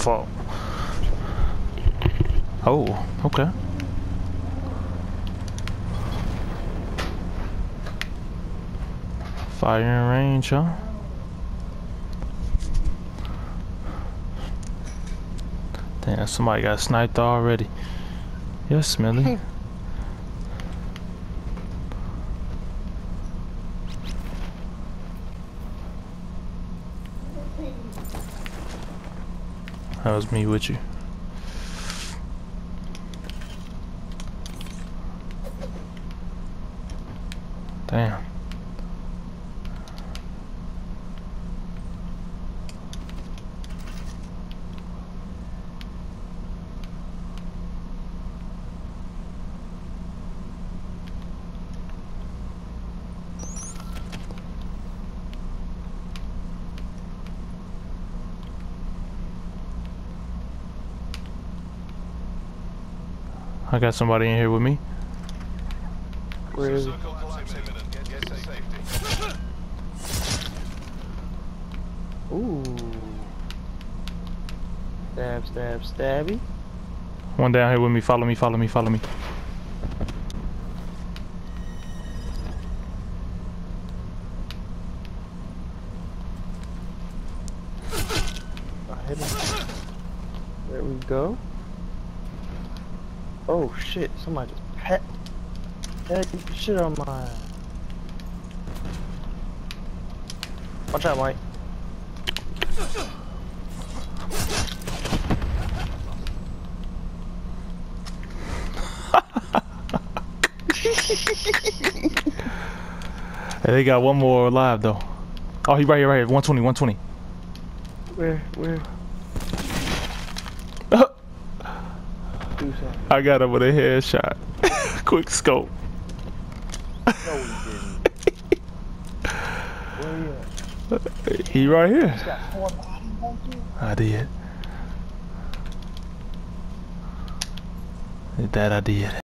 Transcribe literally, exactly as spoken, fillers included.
fault. Oh, okay. Fire in range, huh? Damn, somebody got sniped already. Yes, Millie. That was me with you. Damn. I got somebody in here with me. Where is he? Ooh. Stab, stab, stabby. One down here with me. Follow me, follow me, follow me. I hit him. There we go. Oh shit, somebody just pet that shit on my. Watch out, Mike. Hey, they got one more alive though. Oh, he right here, right here. one twenty, one twenty. Where, where? Do something. I got him with a headshot. Quick scope. No, he didn't. Where he at? He right here. He's got four bodies on you? I did. That I did.